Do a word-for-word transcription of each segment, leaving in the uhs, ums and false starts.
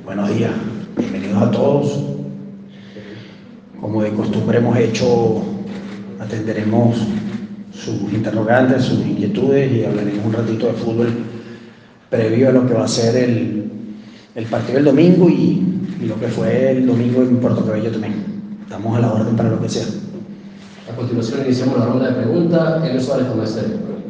Buenos días, bienvenidos a todos. Como de costumbre hemos hecho, atenderemos sus interrogantes, sus inquietudes y hablaremos un ratito de fútbol previo a lo que va a ser el, el partido del domingo y, y lo que fue el domingo en Puerto Cabello también. Estamos a la orden para lo que sea. A continuación iniciamos la ronda de preguntas. Elio Suárez con Maestro.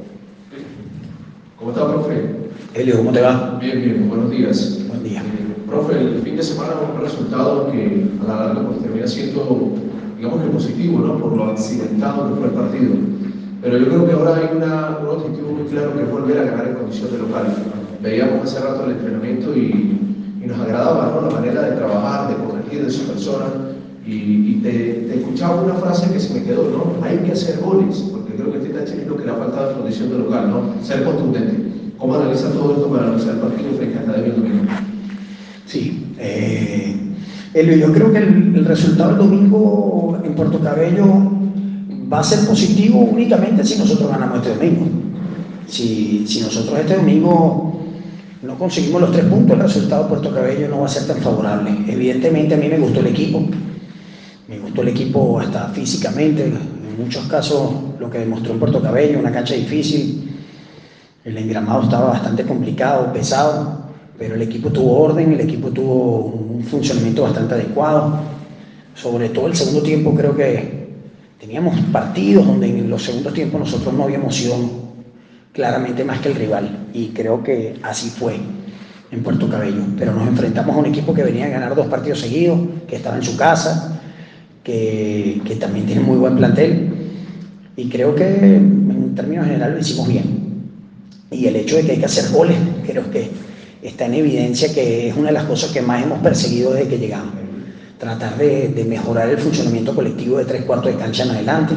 ¿Cómo está, profe? Elio, ¿cómo te va? Bien, bien, buenos días. Buen día. Eh, profe, el fin de semana un resultado que a la larga pues, termina siendo, digamos que positivo, ¿no? Por lo accidentado que fue el partido. Pero yo creo que ahora hay una, un objetivo muy claro que es volver a ganar en condición de local. Veíamos hace rato el entrenamiento y, y nos agradaba, ¿no? La manera de trabajar, de corregir de su persona. Y, y te, te escuchaba una frase que se me quedó, ¿no? Hay que hacer goles, porque creo que este Táchira es lo que le ha faltado en condición de local, ¿no? Ser contundente. ¿Cómo analiza todo esto para analizar el partido frente a Academia el domingo? Sí, eh, Elio, yo creo que el, el resultado del domingo en Puerto Cabello va a ser positivo únicamente si nosotros ganamos este domingo. Si, si nosotros este domingo no conseguimos los tres puntos, el resultado de Puerto Cabello no va a ser tan favorable. Evidentemente a mí me gustó el equipo, me gustó el equipo hasta físicamente, en muchos casos lo que demostró en Puerto Cabello, una cancha difícil, el engramado estaba bastante complicado, pesado, pero el equipo tuvo orden, el equipo tuvo un funcionamiento bastante adecuado. Sobre todo el segundo tiempo creo que teníamos partidos donde en los segundos tiempos nosotros no habíamos sido claramente más que el rival y creo que así fue en Puerto Cabello. Pero nos enfrentamos a un equipo que venía a ganar dos partidos seguidos, que estaba en su casa, que, que también tiene muy buen plantel y creo que en términos generales lo hicimos bien. Y el hecho de que hay que hacer goles, creo que está en evidencia que es una de las cosas que más hemos perseguido desde que llegamos. Tratar de, de mejorar el funcionamiento colectivo de tres cuartos de cancha en adelante.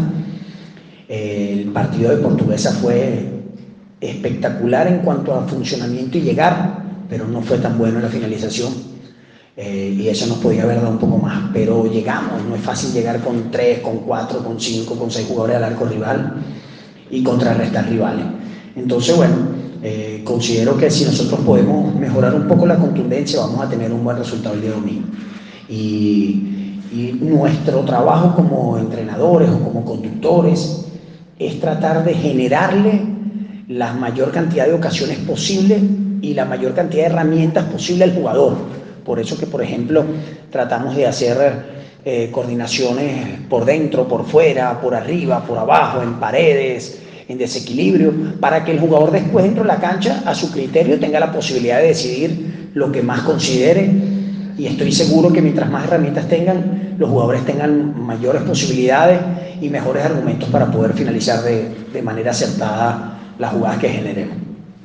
El partido de Portuguesa fue espectacular en cuanto a funcionamiento y llegar, pero no fue tan bueno en la finalización. Eh, y eso nos podía haber dado un poco más. Pero llegamos, no es fácil llegar con tres, con cuatro, con cinco, con seis jugadores al arco rival y contrarrestar rivales. Entonces, bueno, eh, considero que si nosotros podemos mejorar un poco la contundencia, vamos a tener un buen resultado el día domingo. Y, y nuestro trabajo como entrenadores o como conductores es tratar de generarle la mayor cantidad de ocasiones posible y la mayor cantidad de herramientas posible al jugador. Por eso que, por ejemplo, tratamos de hacer eh, coordinaciones por dentro, por fuera, por arriba, por abajo, en paredes, en desequilibrio, para que el jugador después dentro de la cancha, a su criterio, tenga la posibilidad de decidir lo que más considere. Y estoy seguro que mientras más herramientas tengan, los jugadores tengan mayores posibilidades y mejores argumentos para poder finalizar de, de manera acertada las jugadas que generemos.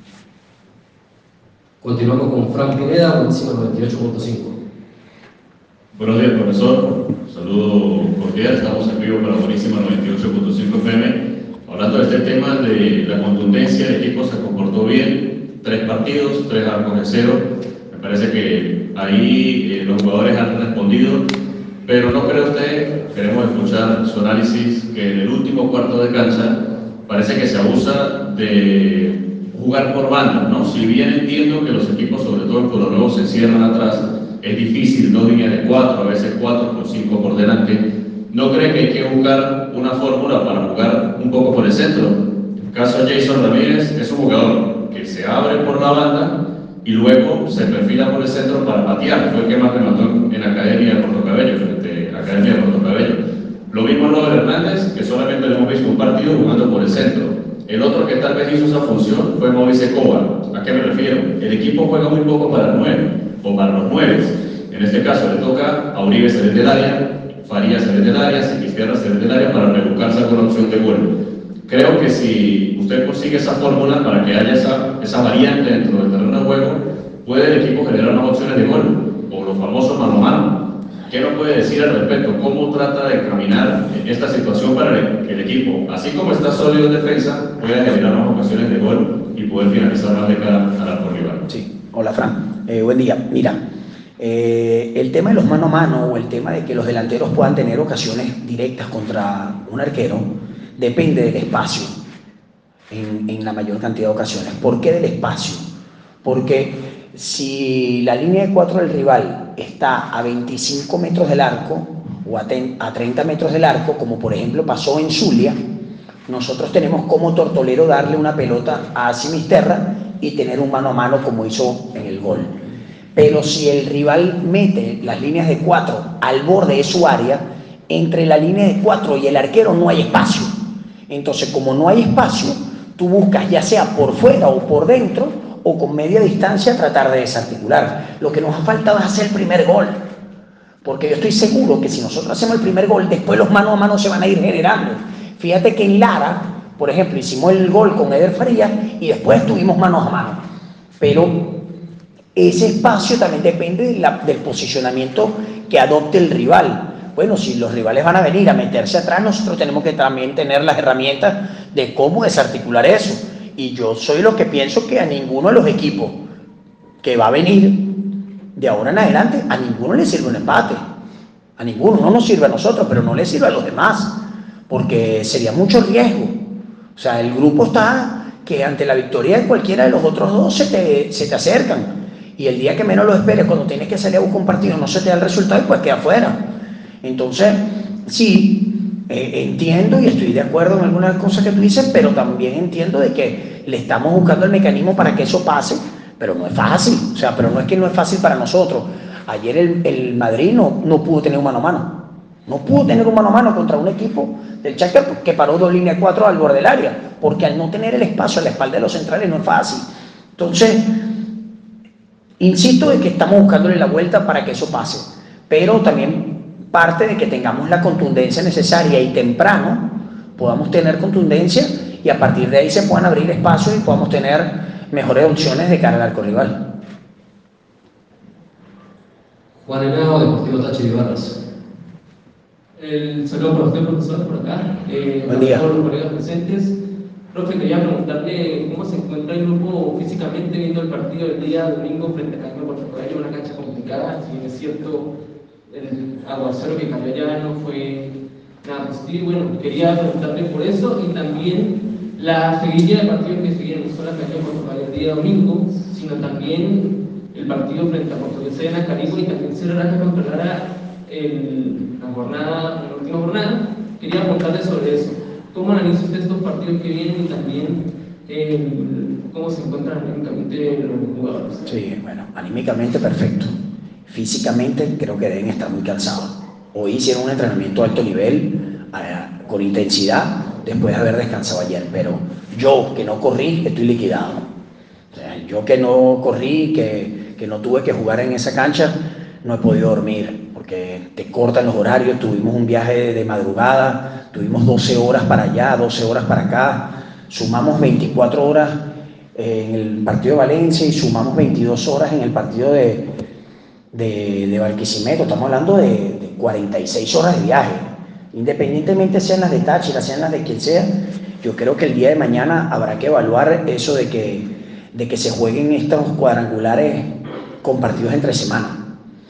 Continuamos con Fran Pineda, Buenísima noventa y ocho punto cinco. Buenos días, profesor. Saludo cordial. Estamos en vivo para Buenísima noventa y ocho punto cinco F M. Hablando de este tema de la contundencia, el equipo se comportó bien. Tres partidos, tres arcos de cero. Me parece que ahí eh, los jugadores han respondido. Pero no cree usted, queremos escuchar su análisis, que en el último cuarto de cancha parece que se abusa de jugar por bandas, ¿no? Si bien entiendo que los equipos, sobre todo en Pueblo Nuevo, se cierran atrás, es difícil, dos líneas de cuatro, a veces cuatro con cinco por delante. ¿No cree que hay que buscar una fórmula para jugar un poco por el centro? En el caso de Jason Ramírez, es un jugador que se abre por la banda y luego se perfila por el centro para patear. Fue el que más remató en la Academia de Puerto Cabello, frente a la Academia de Puerto Cabello. Lo mismo Robert Hernández, que solamente le hemos visto un partido jugando por el centro. El otro que tal vez hizo esa función fue Maurice Cobar. ¿A qué me refiero? El equipo juega muy poco para el nueve, o para los nueve. En este caso le toca a Uribe salir del área, Farías salir del área, Siquistierra salir del área para rebuscarse alguna opción de gol. Creo que si usted consigue esa fórmula para que haya esa, esa variante dentro del terreno de juego, puede el equipo generar más opciones de gol, o los famosos mano a mano. ¿Qué nos puede decir al respecto? ¿Cómo trata de caminar en esta situación para que el equipo, así como está sólido en defensa, pueda generar más ocasiones de gol y poder finalizar más de cara al arco rival? Sí, hola Fran, eh, buen día. Mira, eh, el tema de los mano a mano o el tema de que los delanteros puedan tener ocasiones directas contra un arquero depende del espacio en, en la mayor cantidad de ocasiones. ¿Por qué del espacio? Porque si la línea de cuatro del rival está a veinticinco metros del arco o a, a treinta metros del arco, como por ejemplo pasó en Zulia, nosotros tenemos como tortolero darle una pelota a Simisterra y tener un mano a mano como hizo en el gol. Pero si el rival mete las líneas de cuatro al borde de su área, entre la línea de cuatro y el arquero no hay espacio. Entonces, como no hay espacio, tú buscas ya sea por fuera o por dentro o con media distancia tratar de desarticular. Lo que nos ha faltado es hacer el primer gol. Porque yo estoy seguro que si nosotros hacemos el primer gol, después los mano a mano se van a ir generando. Fíjate que en Lara, por ejemplo, hicimos el gol con Eder Farías y después tuvimos manos a mano. Pero ese espacio también depende de la, del posicionamiento que adopte el rival. Bueno, si los rivales van a venir a meterse atrás, nosotros tenemos que también tener las herramientas de cómo desarticular eso. Y yo soy lo que pienso que a ninguno de los equipos que va a venir de ahora en adelante, a ninguno le sirve un empate. A ninguno, no nos sirve a nosotros, pero no le sirve a los demás. Porque sería mucho riesgo. O sea, el grupo está que ante la victoria de cualquiera de los otros dos se te, se te acercan. Y el día que menos lo esperes, cuando tienes que salir a buscar un partido, no se te da el resultado y pues queda fuera. Entonces, sí, eh, entiendo y estoy de acuerdo en algunas cosas que tú dices, pero también entiendo de que le estamos buscando el mecanismo para que eso pase, pero no es fácil. O sea, pero no es que no es fácil para nosotros. Ayer el, el Madrid no, no pudo tener un mano a mano. No pudo tener un mano a mano contra un equipo del Shakhtar que paró dos líneas cuatro al borde del área, porque al no tener el espacio a la espalda de los centrales no es fácil. Entonces, insisto en que estamos buscándole la vuelta para que eso pase, pero también parte de que tengamos la contundencia necesaria y temprano podamos tener contundencia y a partir de ahí se puedan abrir espacios y podamos tener mejores opciones de cara al arco rival. Juan Henao, Deportivo Táchira y Barras. El saludo para usted, profesor, por acá. Eh, Buen día. A todos los colegas presentes. Profe, quería preguntarle cómo se encuentra el grupo físicamente viendo el partido del día domingo frente a Cañón Puerto Cabello, una cancha complicada. Si bien es cierto, el aguacero que cayó allá no fue nada positivo. Bueno, quería preguntarle por eso y también la seguidilla de partidos que siguen no solo a Cañón Puerto Cabello el día domingo, sino también el partido frente a Portuguesa en Acarigua y también cerrar que controlara en la jornada, en la última jornada. Quería preguntarle sobre eso. ¿Cómo analiza usted estos partidos que vienen y también eh, cómo se encuentran anímicamente los jugadores? Sí, bueno, anímicamente perfecto. Físicamente creo que deben estar muy cansados. Hoy hicieron un entrenamiento de alto nivel, eh, con intensidad, después de haber descansado ayer, pero yo que no corrí, estoy liquidado. O sea, yo que no corrí, que, que no tuve que jugar en esa cancha, no he podido dormir, porque te cortan los horarios. Tuvimos un viaje de madrugada, tuvimos doce horas para allá, doce horas para acá, sumamos veinticuatro horas en el partido de Valencia y sumamos veintidós horas en el partido de, de, de Barquisimeto. Estamos hablando de, de cuarenta y seis horas de viaje, independientemente sean las de Táchira, sean las de quien sea. Yo creo que el día de mañana habrá que evaluar eso de que, de que se jueguen estos cuadrangulares con partidos entre semana.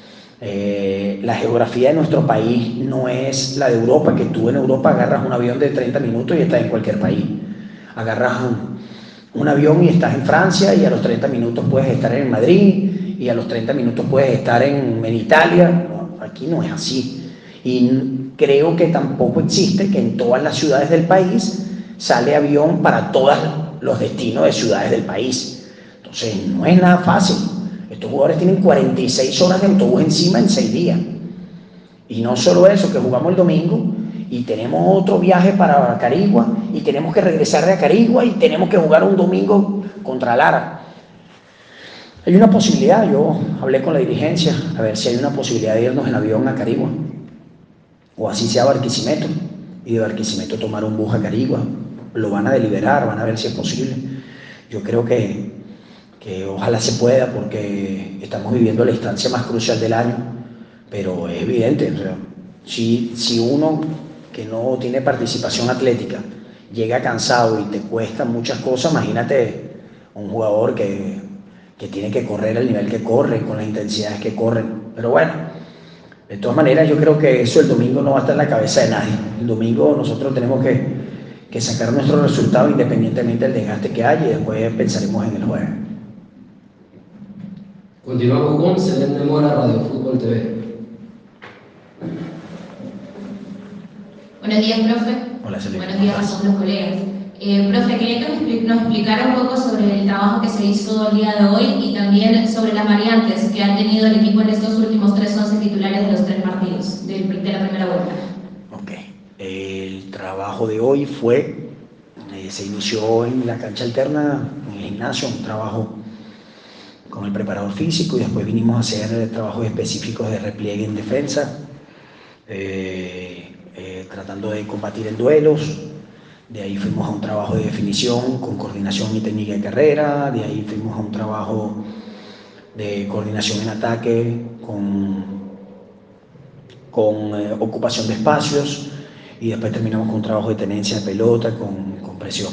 Eh, la geografía de nuestro país no es la de Europa, que tú en Europa agarras un avión de treinta minutos y estás en cualquier país. Agarras un, un avión y estás en Francia y a los treinta minutos puedes estar en Madrid y a los treinta minutos puedes estar en, en Italia. No, aquí no es así. Y creo que tampoco existe que en todas las ciudades del país sale avión para todos los destinos de ciudades del país. Entonces no es nada fácil. Estos jugadores tienen cuarenta y seis horas de autobús encima en seis días. Y no solo eso, que jugamos el domingo y tenemos otro viaje para Acarigua y tenemos que regresar de Acarigua y tenemos que jugar un domingo contra Lara. Hay una posibilidad, yo hablé con la dirigencia, a ver si hay una posibilidad de irnos en avión a Acarigua, o así sea Barquisimeto, y de Barquisimeto tomar un bus a Acarigua. Lo van a deliberar, van a ver si es posible. Yo creo que que ojalá se pueda, porque estamos viviendo la instancia más crucial del año, pero es evidente, o sea, si, si uno que no tiene participación atlética llega cansado y te cuesta muchas cosas, imagínate un jugador que, que tiene que correr al nivel que corre, con las intensidades que corren. Pero bueno, de todas maneras yo creo que eso el domingo no va a estar en la cabeza de nadie. El domingo nosotros tenemos que, que sacar nuestro resultado independientemente del desgaste que haya, y después pensaremos en el jueves. Continuamos con Selene Mora, Radio Fútbol T V. Buenos días, profe. Hola, Selene. Buenos días a todos los colegas. Eh, profe, quería que nos, expli nos explicara un poco sobre el trabajo que se hizo el día de hoy y también sobre las variantes que ha tenido el equipo en estos últimos tres once titulares de los tres partidos de, de la primera vuelta. Ok. El trabajo de hoy fue, eh, se inició en la cancha alterna, en el gimnasio, un trabajo con el preparador físico y después vinimos a hacer trabajos específicos de repliegue en defensa, eh, eh, tratando de combatir en duelos. De ahí fuimos a un trabajo de definición con coordinación y técnica de carrera, de ahí fuimos a un trabajo de coordinación en ataque con, con eh, ocupación de espacios y después terminamos con un trabajo de tenencia de pelota con, con presión.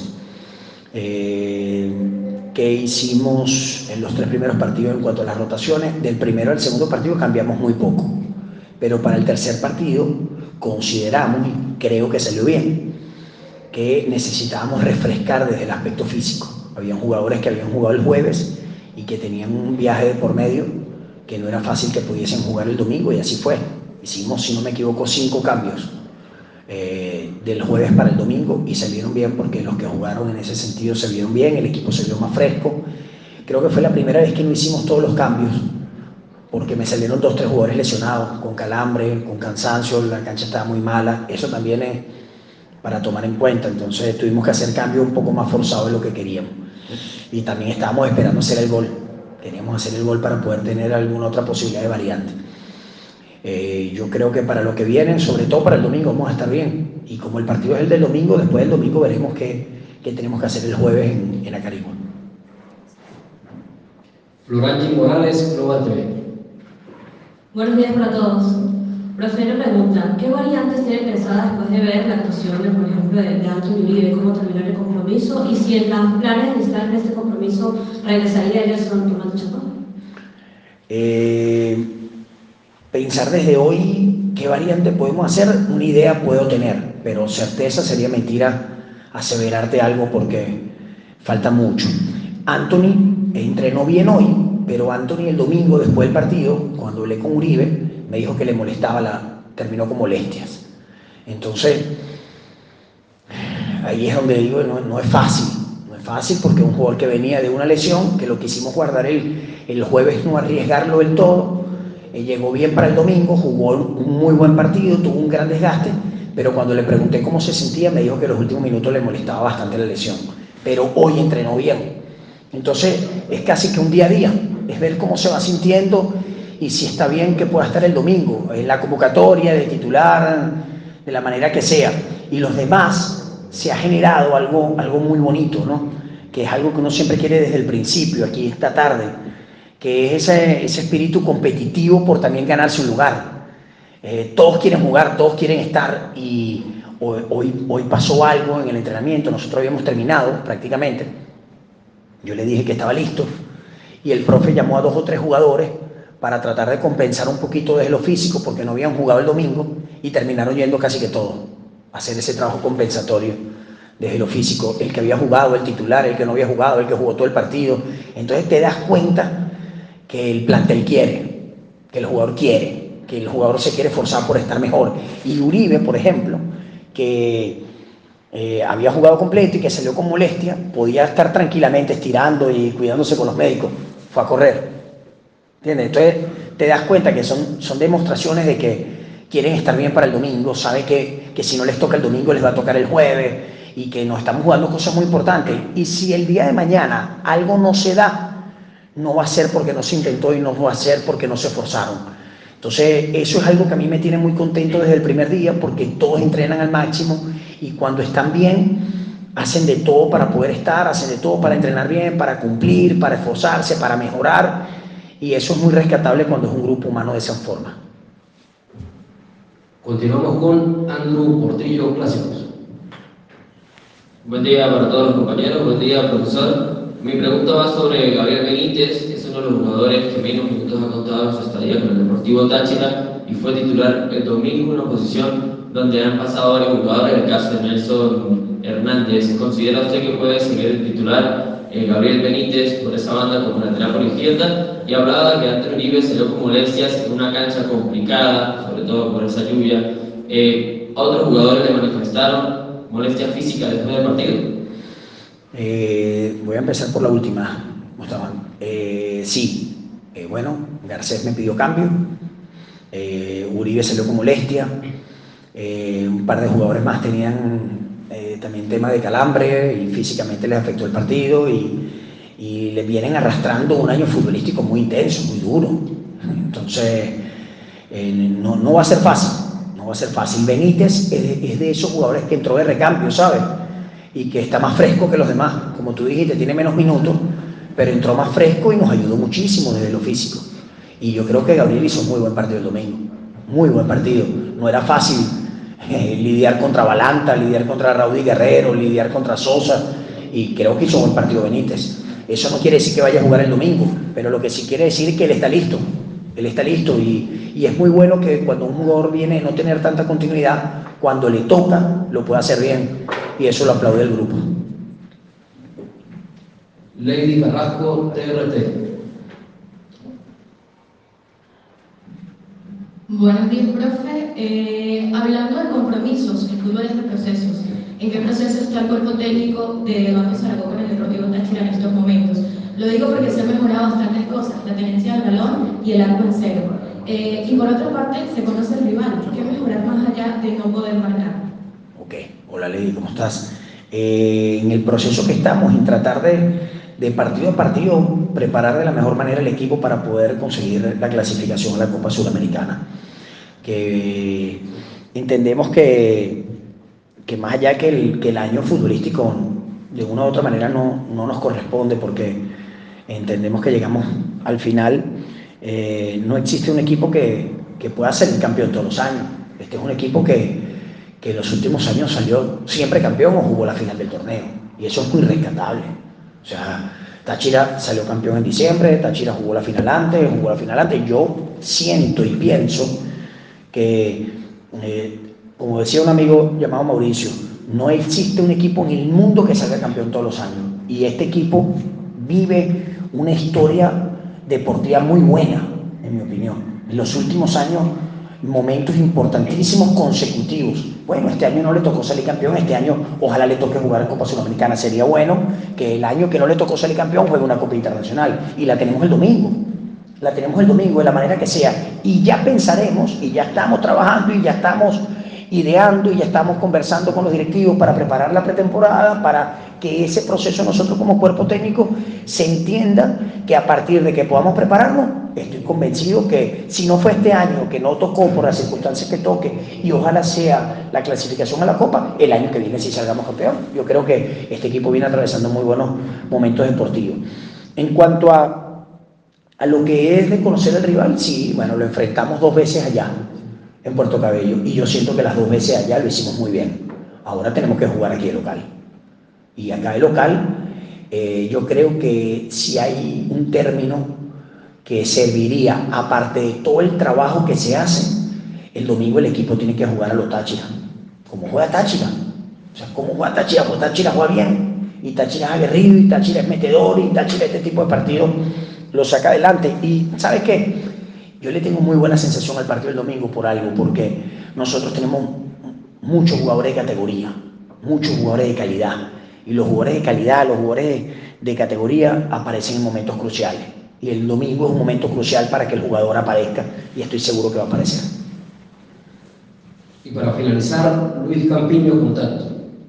Eh, ¿Qué hicimos en los tres primeros partidos en cuanto a las rotaciones? Del primero al segundo partido cambiamos muy poco, pero para el tercer partido consideramos, y creo que salió bien, que necesitábamos refrescar desde el aspecto físico. Habían jugadores que habían jugado el jueves y que tenían un viaje de por medio que no era fácil que pudiesen jugar el domingo, y así fue. Hicimos, si no me equivoco, cinco cambios eh, del jueves para el domingo y salieron bien porque los que jugaron en ese sentido se vieron bien, el equipo se vio más fresco. Creo que fue la primera vez que no hicimos todos los cambios porque me salieron dos, tres jugadores lesionados, con calambre, con cansancio, la cancha estaba muy mala. Eso también es para tomar en cuenta, entonces tuvimos que hacer cambios un poco más forzados de lo que queríamos. Y también estábamos esperando hacer el gol, queríamos hacer el gol para poder tener alguna otra posibilidad de variante. Eh, yo creo que para lo que viene, sobre todo para el domingo, vamos a estar bien, y como el partido es el del domingo, después del domingo veremos qué, qué tenemos que hacer el jueves en, en Acarigua. Florangi Morales, Global T V. Buenos días para todos. Profe, le pregunta, ¿qué variantes tiene pensadas después de ver la actuación, de, por ejemplo, de, de Anthony Uribe, cómo terminó el compromiso, y si en los planes de estar en este compromiso regresaría Gerson Tomás Chacón? Eh, pensar desde hoy qué variante podemos hacer, una idea puedo tener, pero certeza sería mentira aseverarte algo porque falta mucho. Anthony entrenó bien hoy, pero Anthony el domingo después del partido, cuando hablé con Uribe, me dijo que le molestaba, la, terminó con molestias. Entonces, ahí es donde digo, no, no es fácil, no es fácil porque un jugador que venía de una lesión, que lo quisimos guardar el, el jueves, no arriesgarlo del todo, eh, llegó bien para el domingo, jugó un muy buen partido, tuvo un gran desgaste, pero cuando le pregunté cómo se sentía, me dijo que los últimos minutos le molestaba bastante la lesión, pero hoy entrenó bien. Entonces, es casi que un día a día, es ver cómo se va sintiendo y si está bien que pueda estar el domingo, en la convocatoria, de titular, de la manera que sea. Y los demás, se ha generado algo, algo muy bonito, ¿no? Que es algo que uno siempre quiere desde el principio, aquí esta tarde, que es ese, ese espíritu competitivo por también ganarse un lugar. Eh, todos quieren jugar, todos quieren estar, y hoy, hoy, hoy pasó algo en el entrenamiento, nosotros habíamos terminado prácticamente, yo le dije que estaba listo, y el profe llamó a dos o tres jugadores para tratar de compensar un poquito desde lo físico, porque no habían jugado el domingo, y terminaron yendo casi que todos a hacer ese trabajo compensatorio desde lo físico, el que había jugado, el titular, el que no había jugado, el que jugó todo el partido. Entonces te das cuenta que el plantel quiere, que el jugador quiere, que el jugador se quiere forzar por estar mejor. Y Uribe, por ejemplo, que eh, había jugado completo y que salió con molestia, podía estar tranquilamente estirando y cuidándose con los médicos, fue a correr. ¿Entiendes? Entonces te das cuenta que son, son demostraciones de que quieren estar bien para el domingo, saben que, que si no les toca el domingo les va a tocar el jueves, y que nos estamos jugando cosas muy importantes. Y si el día de mañana algo no se da, no va a ser porque no se intentó y no va a ser porque no se esforzaron. Entonces eso es algo que a mí me tiene muy contento desde el primer día, porque todos entrenan al máximo y cuando están bien hacen de todo para poder estar, hacen de todo para entrenar bien, para cumplir, para esforzarse, para mejorar, y eso es muy rescatable cuando es un grupo humano de esa forma. Continuamos con Andrew Portillo, Clásicos. Buen día para todos los compañeros, buen día profesor. Mi pregunta va sobre Gabriel Benítez, que es uno de los jugadores que menos minutos ha contado en su estadía con el Deportivo Táchira y fue titular el domingo en una posición donde han pasado varios jugadores, el caso de Nelson Hernández. ¿Considera usted que puede seguir el titular eh, Gabriel Benítez por esa banda como lateral por izquierda, y hablaba que Anthony Uribe salió con molestias en una cancha complicada, sobre todo por esa lluvia. Eh, otros jugadores le manifestaron molestias físicas después del partido. Eh, voy a empezar por la última, Gustavo. Eh, sí, eh, bueno, Garcés me pidió cambio, eh, Uribe salió con molestia, eh, un par de jugadores más tenían eh, también tema de calambre y físicamente les afectó el partido y, y les vienen arrastrando un año futbolístico muy intenso, muy duro. Entonces, eh, no, no va a ser fácil, no va a ser fácil. Benítez es de, es de esos jugadores que entró de recambio, ¿sabes? Y que está más fresco que los demás, como tú dijiste, tiene menos minutos, pero entró más fresco y nos ayudó muchísimo desde lo físico. Y yo creo que Gabriel hizo un muy buen partido el domingo, muy buen partido. No era fácil eh, lidiar contra Balanta, lidiar contra Raúl Guerrero, lidiar contra Sosa, y creo que hizo un buen partido Benítez. Eso no quiere decir que vaya a jugar el domingo, pero lo que sí quiere decir es que él está listo, él está listo, y, y es muy bueno que cuando un jugador viene a no tener tanta continuidad, cuando le toca, lo puede hacer bien, y eso lo aplaude el grupo. Lady Carrasco, T R T. Buenos días, profe. Eh, hablando de compromisos, el fútbol es de procesos. ¿En qué proceso está el cuerpo técnico de Eduardo Zaragoza con el Deportivo Táchira en estos momentos? Lo digo porque se han mejorado bastantes cosas, la tenencia del balón y el arco en cero. Eh, y por otra parte, se conoce el rival. ¿Qué mejorar más allá de no poder marcar? Ok, hola Lady, ¿cómo estás? Eh, en el proceso que estamos, en tratar de, de partido a partido, preparar de la mejor manera el equipo para poder conseguir la clasificación a la Copa Sudamericana. Que entendemos que, que más allá que el, que el año futbolístico de una u otra manera no, no nos corresponde, porque entendemos que llegamos al final, eh, no existe un equipo que, que pueda ser el campeón todos los años. Este es un equipo que, que en los últimos años salió siempre campeón o jugó la final del torneo, y eso es muy rescatable. O sea, Táchira salió campeón en diciembre, Táchira jugó la final antes, jugó la final antes. Yo siento y pienso que, eh, como decía un amigo llamado Mauricio, no existe un equipo en el mundo que salga campeón todos los años, y este equipo vive una historia deportiva muy buena, en mi opinión. En los últimos años, momentos importantísimos consecutivos. Bueno, este año no le tocó salir campeón, este año ojalá le toque jugar en Copa Sudamericana. Sería bueno que el año que no le tocó salir campeón juegue una Copa Internacional, y la tenemos el domingo. La tenemos el domingo de la manera que sea, y ya pensaremos, y ya estamos trabajando, y ya estamos ideando, y ya estamos conversando con los directivos para preparar la pretemporada, para que ese proceso nosotros como cuerpo técnico se entienda que a partir de que podamos prepararnos, estoy convencido que si no fue este año, que no tocó por las circunstancias que toque, y ojalá sea la clasificación a la Copa, el año que viene sí salgamos campeón. Yo creo que este equipo viene atravesando muy buenos momentos deportivos. En cuanto a A lo que es de conocer al rival, sí, bueno, lo enfrentamos dos veces allá, en Puerto Cabello, y yo siento que las dos veces allá lo hicimos muy bien. Ahora tenemos que jugar aquí de local. Y acá de local, eh, yo creo que si hay un término que serviría, aparte de todo el trabajo que se hace, el domingo el equipo tiene que jugar a lo Táchira. Como juega Táchira. O sea, ¿cómo juega Táchira? Pues Táchira juega bien, y Táchira es aguerrido, y Táchira es metedor, y Táchira este tipo de partidos lo saca adelante. Y ¿sabes qué? Yo le tengo muy buena sensación al partido del domingo por algo, porque nosotros tenemos muchos jugadores de categoría, muchos jugadores de calidad, y los jugadores de calidad, los jugadores de categoría aparecen en momentos cruciales, y el domingo es un momento crucial para que el jugador aparezca, y estoy seguro que va a aparecer. Y para finalizar, Luis Campiño, Contacto.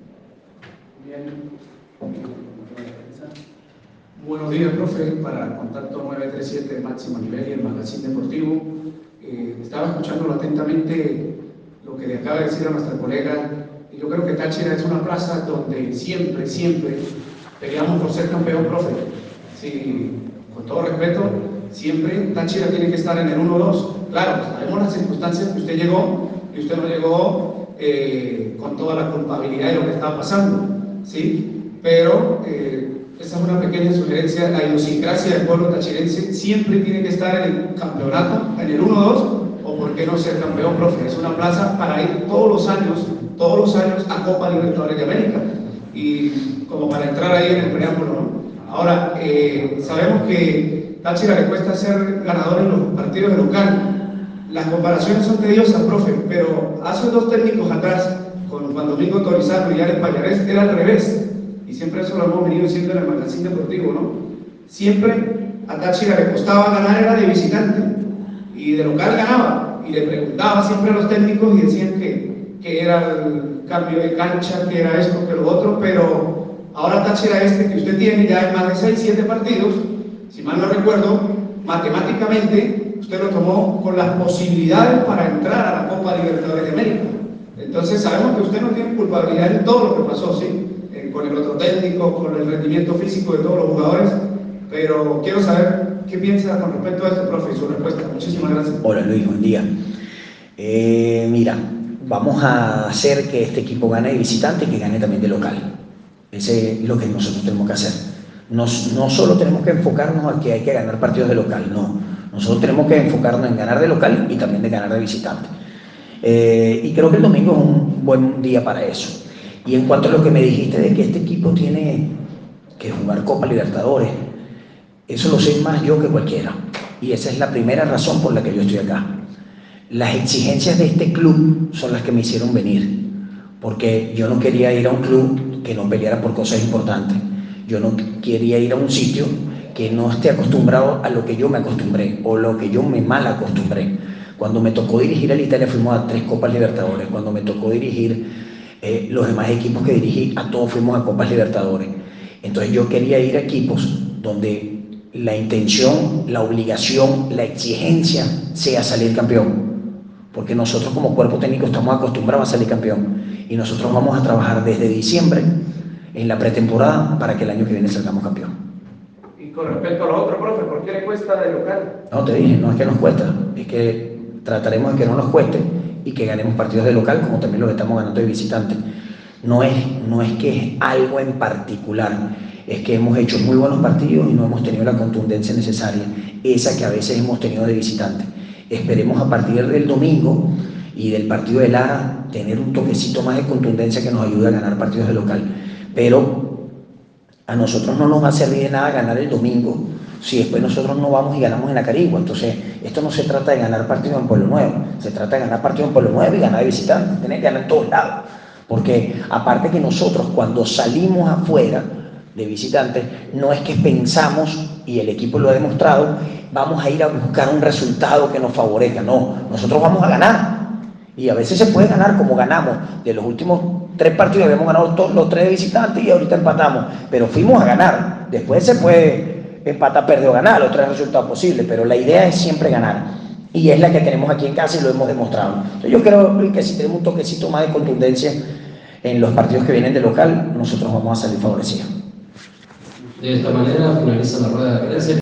Buenos días, profe, para Contacto nueve tres siete de máximo nivel y el magazine deportivo. Eh, estaba escuchando atentamente lo que le acaba de decir a nuestra colega, y yo creo que Táchira es una plaza donde siempre, siempre peleamos por ser campeón, profe. Sí, con todo respeto, siempre Táchira tiene que estar en el uno dos. Claro, sabemos las circunstancias que usted llegó, y usted no llegó eh, con toda la culpabilidad de lo que estaba pasando, ¿sí? Pero eh, esa es una pequeña sugerencia. La idiosincrasia del pueblo tachirense siempre tiene que estar en el campeonato, en el uno dos, o por qué no ser campeón, profe. Es una plaza para ir todos los años, todos los años a Copa Libertadores de América. Y como para entrar ahí en el preámbulo, ¿no? Ahora, eh, sabemos que Táchira le cuesta ser ganador en los partidos de local. Las comparaciones son tediosas, profe, pero hace dos técnicos atrás, con Juan Domingo Torizano y Alex Pallarés, era al revés. Y siempre eso lo hemos venido diciendo en el Magazín Deportivo, ¿no? Siempre a Táchira le costaba ganar, era de visitante, y de local ganaba. Y le preguntaba siempre a los técnicos y decían que, que era el cambio de cancha, que era esto, que lo otro, pero ahora Táchira este que usted tiene ya en más de seis, siete partidos, si mal no recuerdo, matemáticamente usted lo tomó con las posibilidades para entrar a la Copa Libertadores de América. Entonces sabemos que usted no tiene culpabilidad en todo lo que pasó, ¿sí? Eh, con el otro técnico, con el rendimiento físico de todos los jugadores, pero quiero saber qué piensa con respecto a esto, profe, y su respuesta. Muchísimas gracias. Hola Luis, buen día. Eh, mira, vamos a hacer que este equipo gane de visitante y que gane también de local. Ese es lo que nosotros tenemos que hacer. Nos, no solo tenemos que enfocarnos a que hay que ganar partidos de local, no. Nosotros tenemos que enfocarnos en ganar de local y también de ganar de visitante. Eh, y creo que el domingo es un buen día para eso. Y en cuanto a lo que me dijiste de que este equipo tiene que jugar Copa Libertadores, eso lo sé más yo que cualquiera. Y esa es la primera razón por la que yo estoy acá. Las exigencias de este club son las que me hicieron venir. Porque yo no quería ir a un club que no peleara por cosas importantes. Yo no quería ir a un sitio que no esté acostumbrado a lo que yo me acostumbré o lo que yo me mal acostumbré. Cuando me tocó dirigir al Italia fuimos a tres Copas Libertadores. Cuando me tocó dirigir eh, los demás equipos que dirigí, a todos fuimos a Copas Libertadores. Entonces yo quería ir a equipos donde la intención, la obligación, la exigencia sea salir campeón. Porque nosotros como cuerpo técnico estamos acostumbrados a salir campeón. Y nosotros vamos a trabajar desde diciembre en la pretemporada para que el año que viene salgamos campeón. Y con respecto a lo otro, profe, ¿por qué le cuesta de local? No, te dije, no es que nos cuesta, es que trataremos de que no nos cueste y que ganemos partidos de local como también los estamos ganando de visitante. No es, no es que es algo en particular, es que hemos hecho muy buenos partidos y no hemos tenido la contundencia necesaria, esa que a veces hemos tenido de visitante. Esperemos a partir del domingo y del partido de Lara tener un toquecito más de contundencia que nos ayude a ganar partidos de local. Pero a nosotros no nos va a servir de nada ganar el domingo si después nosotros no vamos y ganamos en la Carigua. Entonces, esto no se trata de ganar partidos en Pueblo Nuevo, se trata de ganar partidos en Pueblo Nuevo y ganar de visitante, tener que ganar en todos lados. Porque aparte que nosotros cuando salimos afuera de visitantes, no es que pensamos, y el equipo lo ha demostrado, vamos a ir a buscar un resultado que nos favorezca. No, nosotros vamos a ganar. Y a veces se puede ganar como ganamos. De los últimos tres partidos habíamos ganado todos los tres de visitantes y ahorita empatamos. Pero fuimos a ganar. Después se puede empatar, perder o ganar, los tres resultados posibles. Pero la idea es siempre ganar. Y es la que tenemos aquí en casa y lo hemos demostrado. Entonces yo creo que si tenemos un toquecito más de contundencia en los partidos que vienen de local, nosotros vamos a salir favorecidos. De esta manera finaliza la rueda de prensa.